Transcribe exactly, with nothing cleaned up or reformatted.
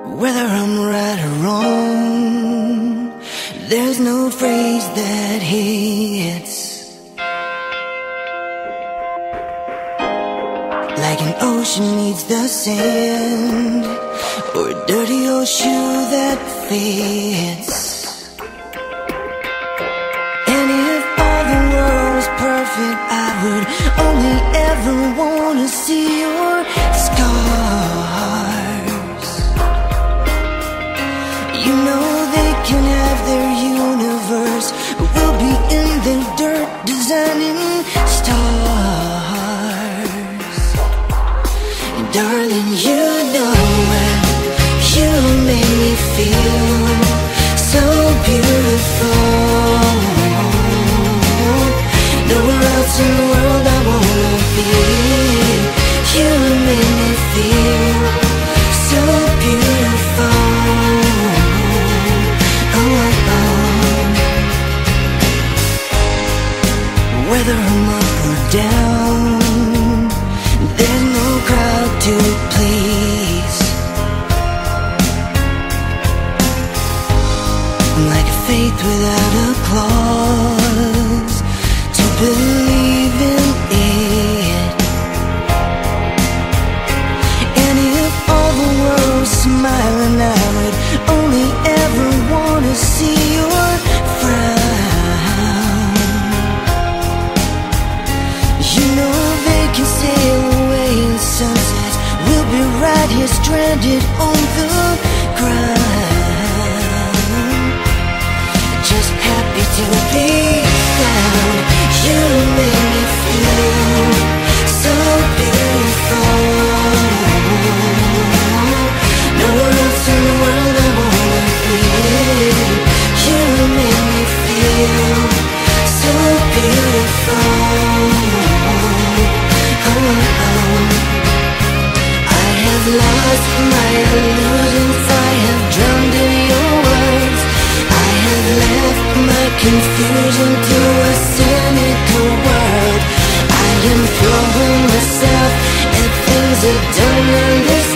Whether I'm right or wrong, there's no phrase that hits like an ocean needs the sand, or a dirty old shoe that fits. And if all the world was perfect, I would only ever wanna see your scars. You know they can have their universe, but we'll be in the dirt designing stars. And darling, you know you make me feel so beautiful. Nowhere else in the world I wanna be. You make me feel so beautiful. Whether I'm up or down, there's no crowd to please. I'm like a faith without a clause to believe in it. And if all the world's smiling, I would only ever wanna see your frown. You know they can sail away in sunsets, we'll be right here stranded on the ground, just happy to be found. You make me feel so beautiful. Nowhere else in the world I wanna be. You make me feel so beautiful. Lost my illusions, I have drowned in your words. I have left my confusion to a cynical world. I am throwing myself at things that don't understand.